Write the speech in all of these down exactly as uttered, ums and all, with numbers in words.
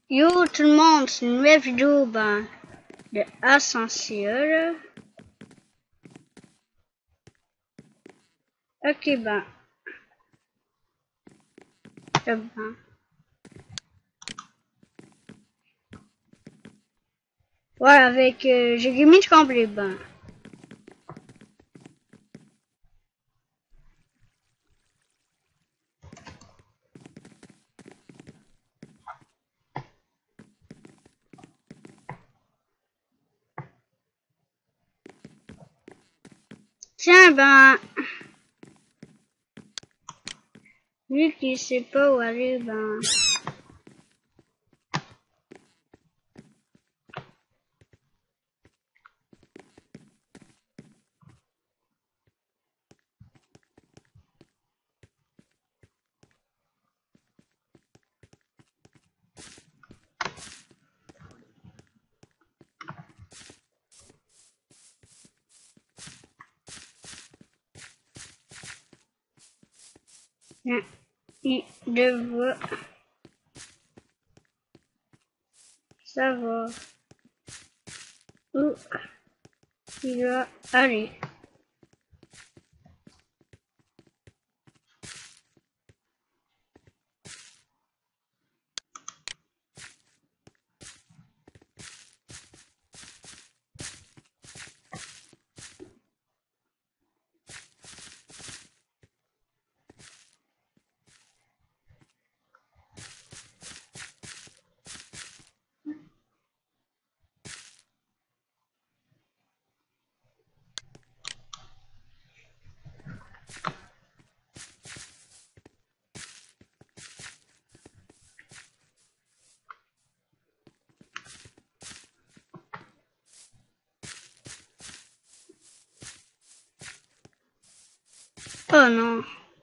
Yo tout le monde, c'est une nouvelle vidéo ben, de Ascension. Ok ben, euh, ben. Voilà avec euh, j'ai mis de complet ben. Tiens ben, vu qu'il sait pas où aller ben. Hein, il devrait savoir où il va aller. Oh non.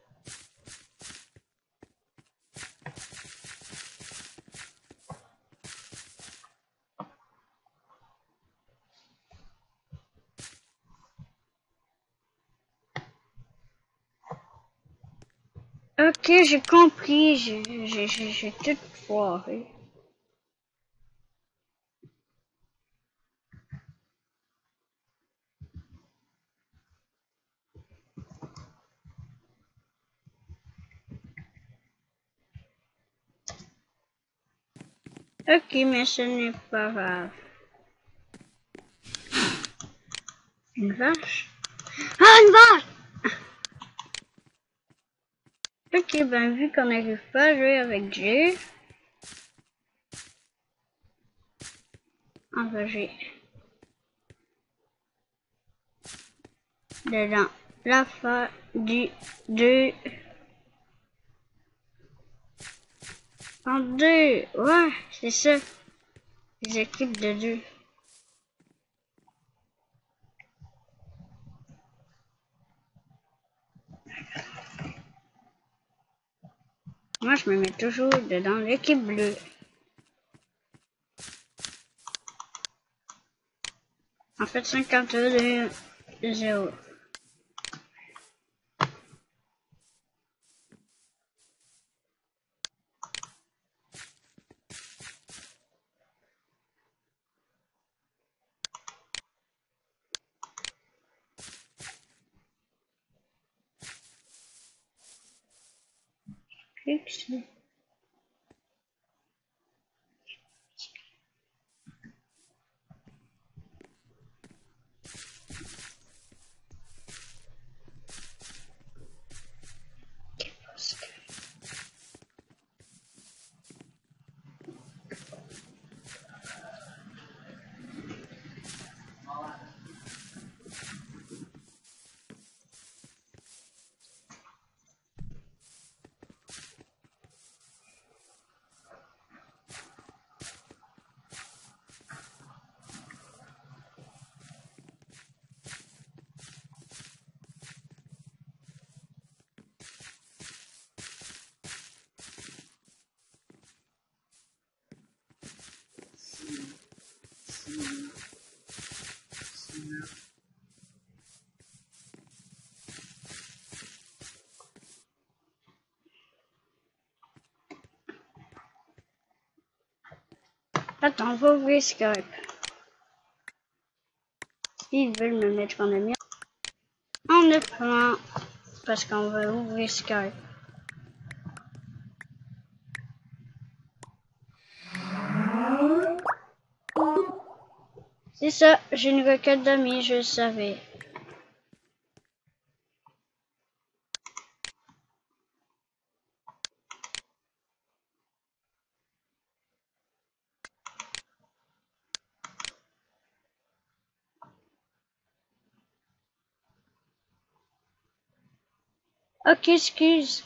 Ok, j'ai compris, j'ai j'ai j'ai tout foiré. Ok, mais ce n'est pas grave. Une vache? Ah, une vache! Ok, ben vu qu'on n'arrive pas à jouer avec Jay, on va jouer dedans la fin du deux en deux. Ouais, c'est ça. Les équipes de deux. Moi, je me mets toujours dedans l'équipe bleue. En fait, cinquante-deux zéro. Fixe. Attends, on va ouvrir Skype. S'ils veulent me mettre en ami, on le prend. Parce qu'on va ouvrir Skype. C'est ça, j'ai une requête d'amis, je le savais. Ok, excuse.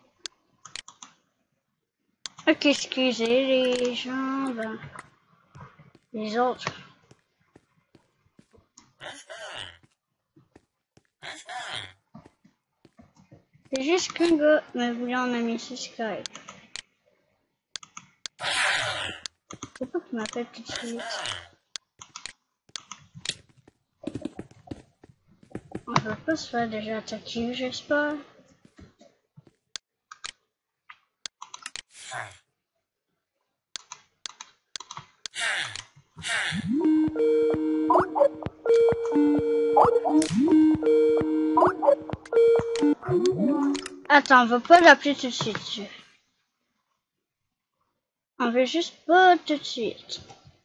Ok, excusez les gens, ben, les autres. C'est juste qu'un gars me voulait en ami sur Skype. C'est pas qu'il m'appelle tout de suite. On va pas se faire déjà attaquer, j'espère. Attends, on va pas l'appeler tout de suite. On veut juste pas tout de suite.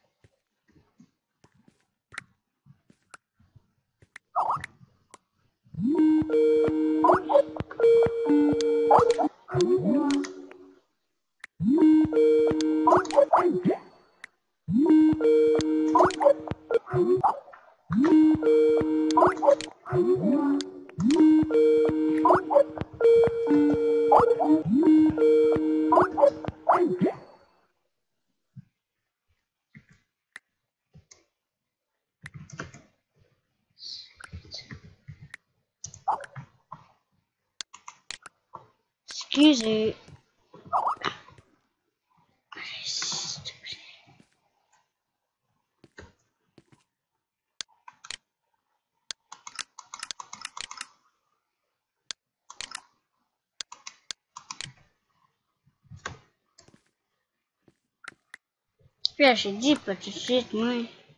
Excusez. Là, j'ai dit pas tout de suite, moi.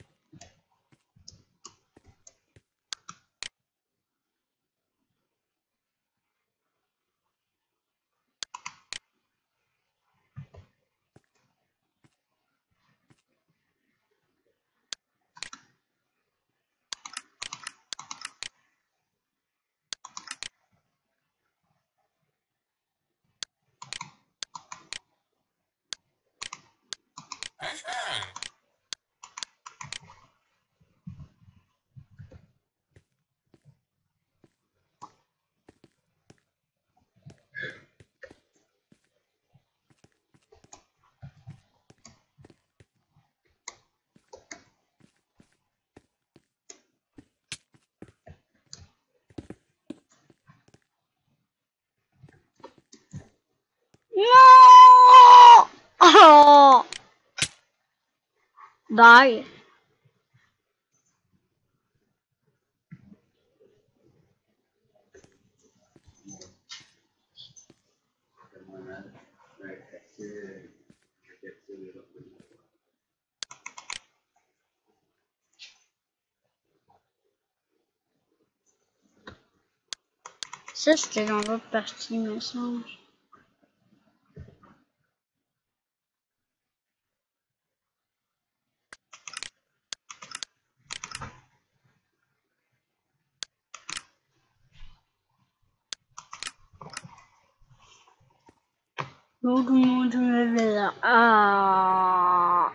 Non! Oh! Bye. Ça, c'était dans l'autre partie, me semble. Tout le monde me fait là. Ah!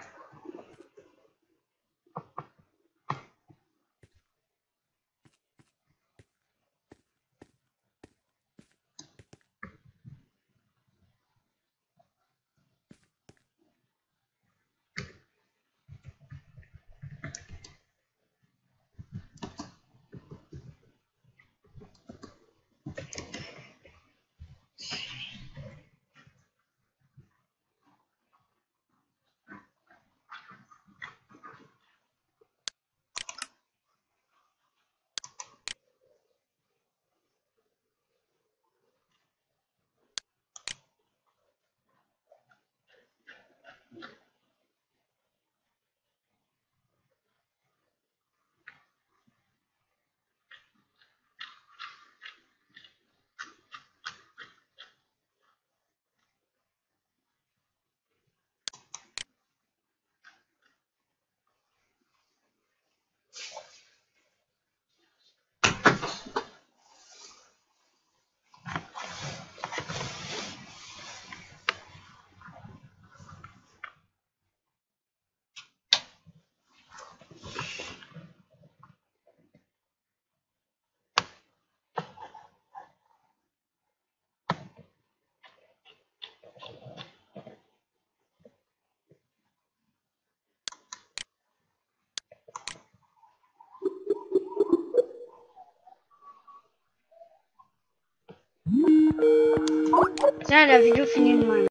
Là, la vidéo finit de même.